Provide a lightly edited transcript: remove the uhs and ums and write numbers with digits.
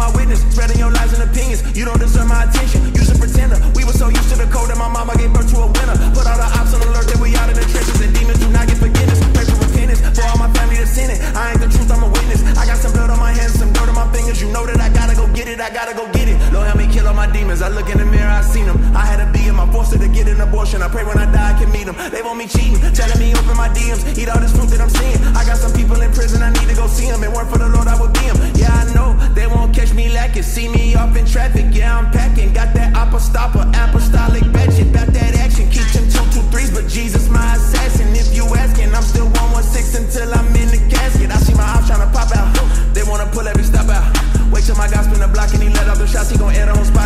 my witness, spreading your lies and opinions. You don't deserve my attention, you's a pretender. We were so used to the code that my mama gave birth to a winner. Put all the ops on alert that we out in the trenches, and demons do not get forgiveness. Pray for repentance, for all my family that's in it. I ain't the truth, I'm a witness. I got some blood on my hands, some dirt on my fingers. You know that I gotta go get it, I gotta go get it. Lord, help me kill all my demons. I look in the mirror, I seen them. I had to be him, I forced her to get an abortion. I pray when I die I can meet them. They want me cheating, telling me open my DMs, eat all this fruit that I'm seeing. I got some people in prison, I need to go see them. It weren't for the Lord, I would be him. Yeah, I know, they won't catch me lacking. See me off in traffic, yeah, I'm packing. Got that apostolic batchet, about that action. Keep them 223s, but Jesus my assassin. If you asking, I'm still 116 until I'm in the casket. I see my ops trying to pop out. They wanna pull every stop out. Wait till my guy spin the block and he let off the shots, he gon' air the whole spot.